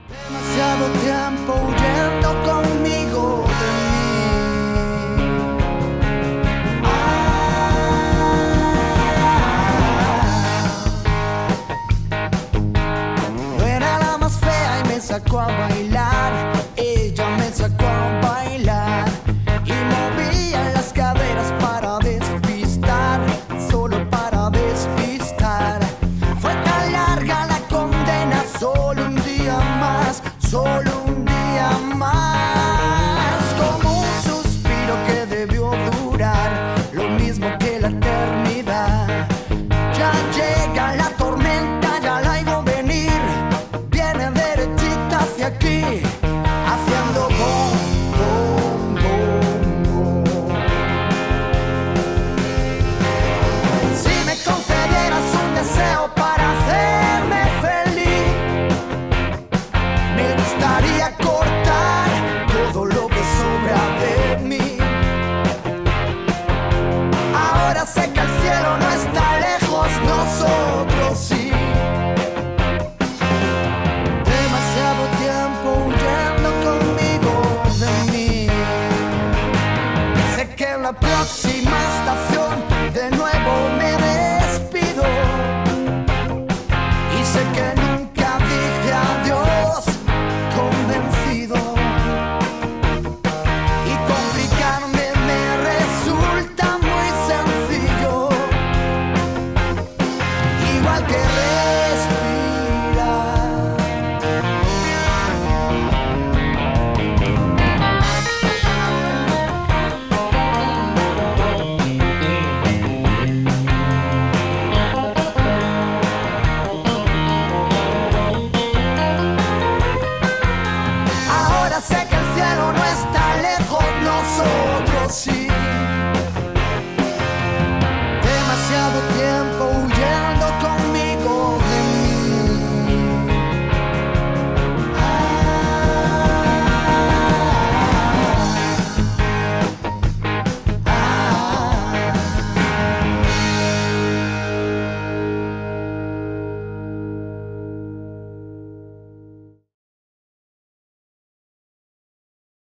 Demasiado tiempo huyendo conmigo de mí. Yo era la más fea y me sacó a bailar. Ella me sacó a bailar y movía las caderas para despistar, solo para despistar. Fue tan larga la condena, solo un día más, solo un día más. Como un suspiro que debió durar lo mismo que la eternidad. Ya llega la tormenta, ya la oigo venir, viene derechita hacia aquí.